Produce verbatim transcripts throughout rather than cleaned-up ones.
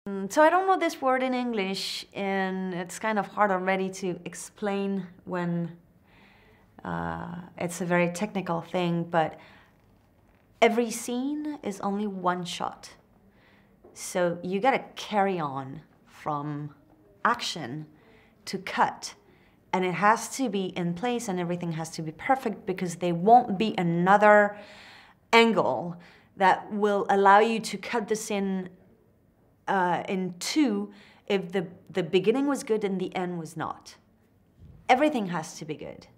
So I don't know this word in English, and it's kind of hard already to explain when uh, it's a very technical thing, but every scene is only one shot. So you gotta carry on from action to cut, and it has to be in place and everything has to be perfect, because there won't be another angle that will allow you to cut this in uh, in two if the, the beginning was good and the end was not. Everything has to be good.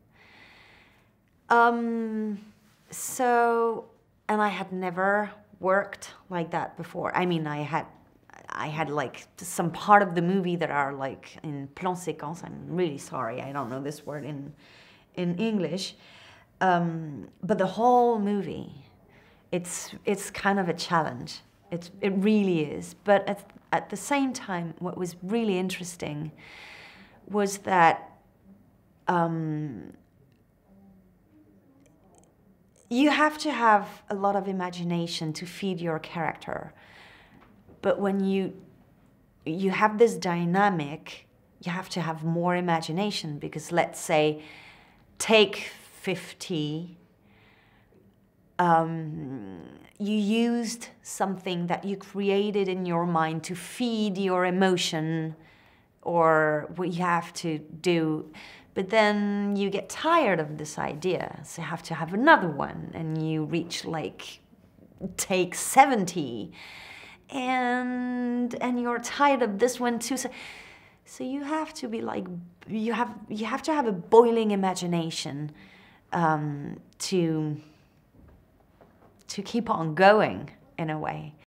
Um, so, and I had never worked like that before. I mean, I had I had like some part of the movie that are like in plan séquence. I'm really sorry, I don't know this word in in English. Um, but the whole movie, it's it's kind of a challenge. It's it really is. But at at the same time, what was really interesting was that um, you have to have a lot of imagination to feed your character. But when you you have this dynamic, you have to have more imagination, because let's say, take fifty, um, you used something that you created in your mind to feed your emotion, or what you have to do. But then you get tired of this idea, so you have to have another one, and you reach like take seventy. And and you're tired of this one too, so, so you have to be like you have you have to have a boiling imagination um, to to keep on going in a way.